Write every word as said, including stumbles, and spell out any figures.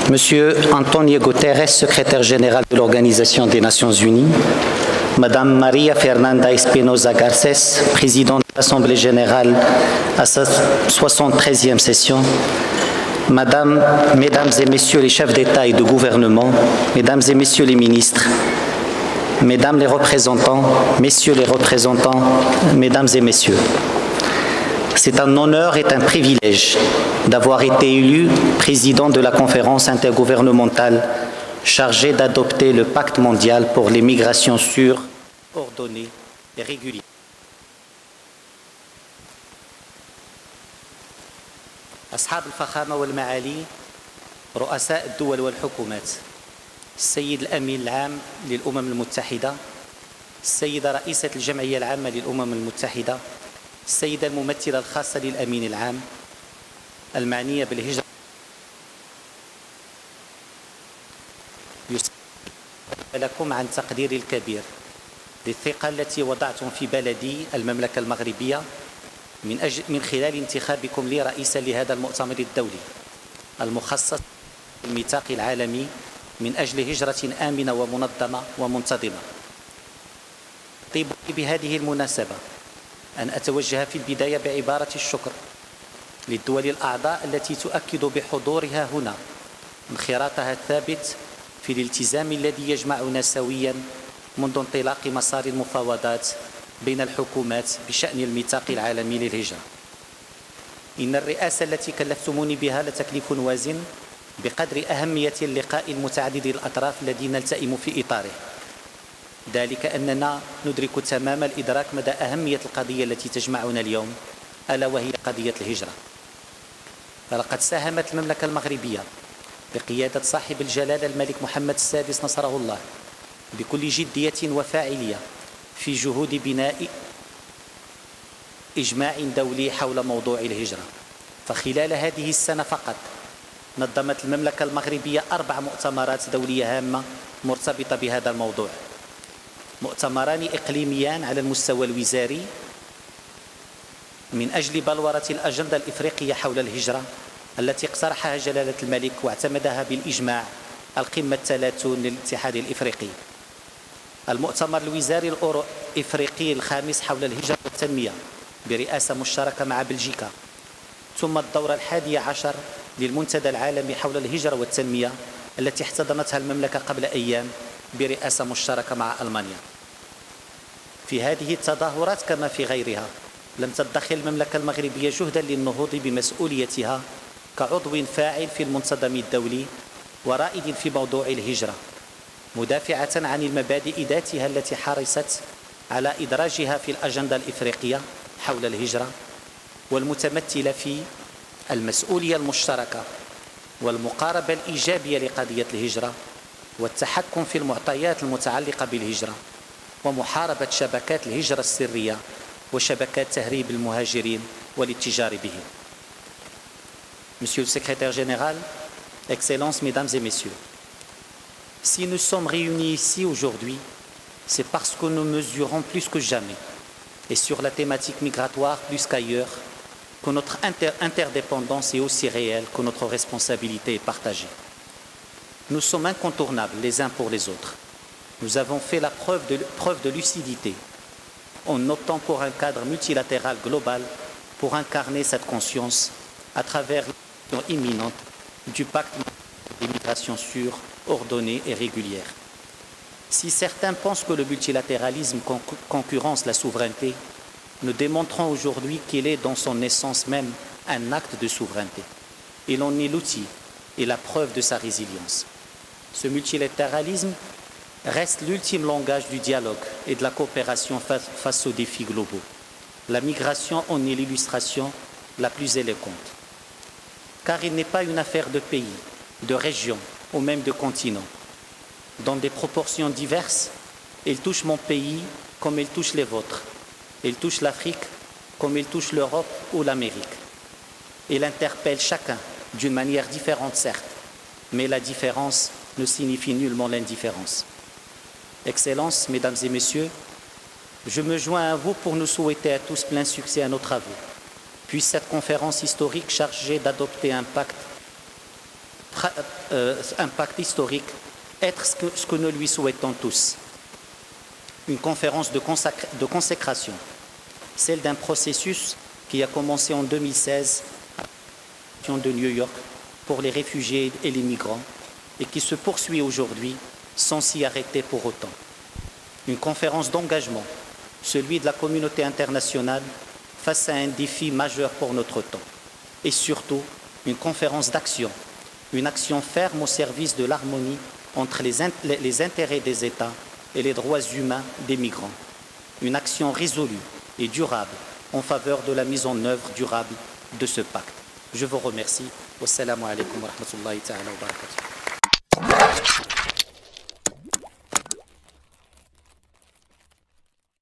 Monsieur Antonio Guterres, secrétaire général de l'Organisation des Nations Unies, Madame Maria Fernanda Espinosa Garcés, présidente de l'Assemblée générale à sa soixante-treizième session, Madame, Mesdames et Messieurs les chefs d'État et de gouvernement, Mesdames et Messieurs les ministres, Mesdames les représentants, Messieurs les représentants, Mesdames et Messieurs, c'est un honneur et un privilège d'avoir été élu président de la conférence intergouvernementale chargée d'adopter le pacte mondial pour les migrations sûres, ordonnées et régulières. أصحاب الفخامة والمعالي رؤساء الدول والحكومات، السيد الأمين العام للأمم المتحدة، السيدة رئيسة الجمعية العامة للأمم المتحدة، السيدة الممثلة الخاصة للأمين العام المعنية بالهجرة، يسأل لكم عن تقديري الكبير للثقة التي وضعتم في بلدي المملكة المغربية من أجل من خلال انتخابكم لي رئيسا لهذا المؤتمر الدولي المخصص بالميثاق العالمي من أجل هجرة آمنة ومنظمة ومنتظمة. طيب بهذه المناسبة أن أتوجه في البداية بعبارة الشكر للدول الأعضاء التي تؤكد بحضورها هنا انخراطها الثابت في الالتزام الذي يجمعنا سويا منذ انطلاق مسار المفاوضات بين الحكومات بشأن الميثاق العالمي للهجرة. إن الرئاسة التي كلفتموني بها لتكليف وازن بقدر أهمية اللقاء المتعدد الأطراف الذي نلتئم في إطاره، ذلك أننا ندرك تمام الإدراك مدى أهمية القضية التي تجمعنا اليوم، ألا وهي قضية الهجرة. فلقد ساهمت المملكة المغربية بقيادة صاحب الجلالة الملك محمد السادس نصره الله بكل جدية وفاعلية في جهود بناء إجماع دولي حول موضوع الهجرة. فخلال هذه السنة فقط نظمت المملكة المغربية أربع مؤتمرات دولية هامة مرتبطة بهذا الموضوع، مؤتمران إقليميان على المستوى الوزاري من أجل بلورة الأجندة الإفريقية حول الهجرة التي اقترحها جلالة الملك واعتمدها بالإجماع القمة الثلاثون للاتحاد الإفريقي، المؤتمر الوزاري الإفريقي الخامس حول الهجرة والتنمية برئاسة مشتركة مع بلجيكا، ثم الدورة الحادية عشر للمنتدى العالمي حول الهجرة والتنمية التي احتضنتها المملكة قبل أيام برئاسة مشتركة مع ألمانيا. في هذه التظاهرات كما في غيرها لم تدخر المملكة المغربية جهدا للنهوض بمسؤوليتها كعضو فاعل في المنتظم الدولي ورائد في موضوع الهجرة، مدافعة عن المبادئ ذاتها التي حرصت على إدراجها في الأجندة الإفريقية حول الهجرة، والمتمثلة في المسؤولية المشتركة والمقاربة الإيجابية لقضية الهجرة والتحكم في المعطيات المتعلقة بالهجرة ومحاربة شبكات الهجرة السرية وشبكات تهريب المهاجرين والاتجار بهم. Monsieur le secrétaire général, Excellences, Mesdames et Messieurs, si nous sommes réunis ici aujourd'hui, c'est parce que nous mesurons plus que jamais, et sur la thématique migratoire plus qu'ailleurs, que notre inter interdépendance est aussi réelle que notre responsabilité est partagée. Nous sommes incontournables les uns pour les autres. Nous avons fait la preuve de, preuve de lucidité en optant pour un cadre multilatéral global pour incarner cette conscience à travers l'adoption imminente du pacte d'immigration sûre, ordonnée et régulière. Si certains pensent que le multilatéralisme concurrence la souveraineté, nous démontrons aujourd'hui qu'il est dans son essence même un acte de souveraineté. Il en est l'outil et la preuve de sa résilience. Ce multilatéralisme reste l'ultime langage du dialogue et de la coopération face, face aux défis globaux. La migration en est l'illustration la plus éloquente. Car il n'est pas une affaire de pays, de régions ou même de continents. Dans des proportions diverses, il touche mon pays comme il touche les vôtres. Il touche l'Afrique comme il touche l'Europe ou l'Amérique. Il interpelle chacun d'une manière différente, certes, mais la différence ne signifie nullement l'indifférence. Excellences, Mesdames et Messieurs, je me joins à vous pour nous souhaiter à tous plein succès à nos travaux. Puisse cette conférence historique chargée d'adopter un pacte notre euh, impact historique, être ce que, ce que nous lui souhaitons tous. Une conférence de, de consécration, celle d'un processus qui a commencé en deux mille seize de New York pour les réfugiés et les migrants et qui se poursuit aujourd'hui sans s'y arrêter pour autant. Une conférence d'engagement, celui de la communauté internationale face à un défi majeur pour notre temps. Et surtout, une conférence d'action, une action ferme au service de l'harmonie entre les, int les intérêts des États et les droits humains des migrants. Une action résolue et durable en faveur de la mise en œuvre durable de ce pacte. Je vous remercie. Wassalamu alaikum wa rahmatullahi ta'ala wa barakatuh.